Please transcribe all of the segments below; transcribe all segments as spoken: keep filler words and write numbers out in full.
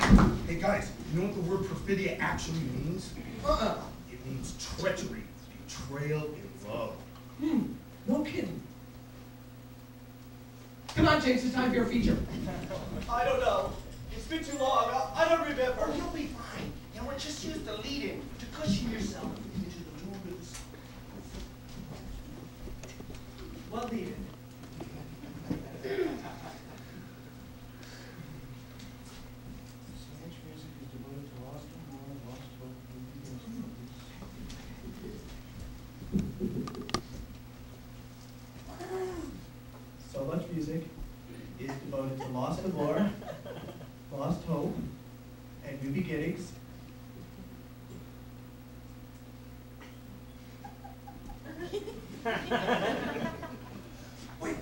Hey guys, you know what the word perfidia actually means? Uh-uh. It means treachery, betrayal in love. Hmm, no kidding. Come on, James, it's time for your feature. I don't know. It's been too long. I, I don't remember. Oh, you'll be fine. You know what? Just use the lead-in to cushion yourself into the mood of the song. What lead-in? So much music is devoted to lost allure, lost hope, and new beginnings. Wait.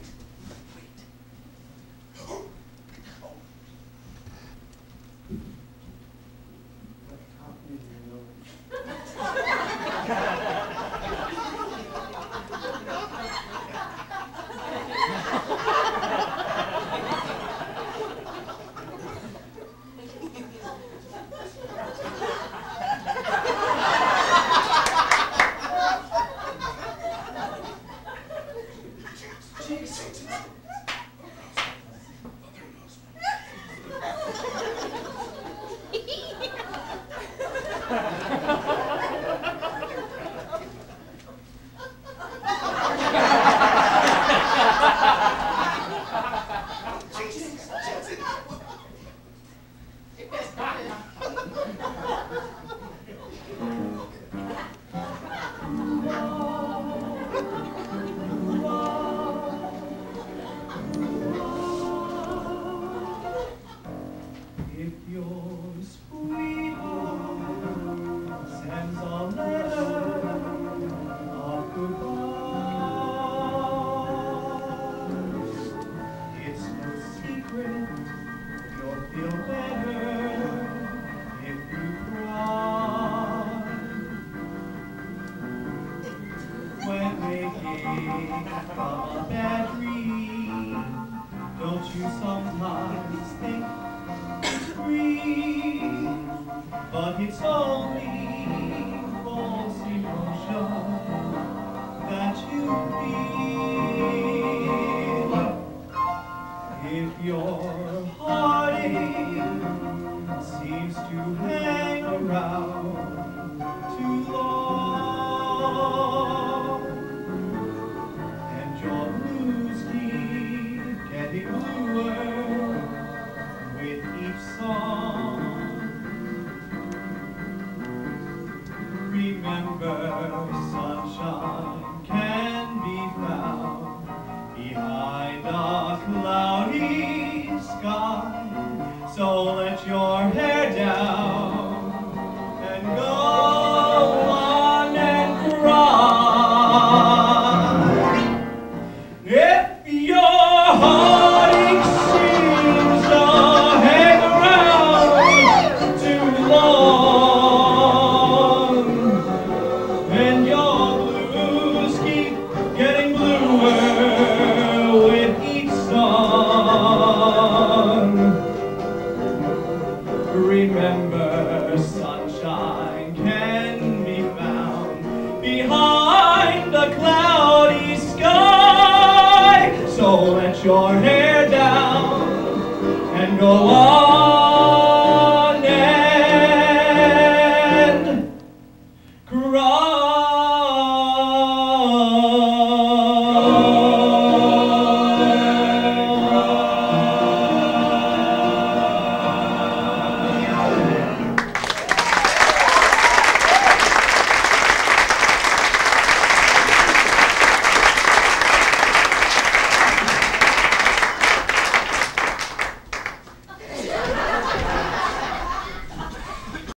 Your hair down and go on.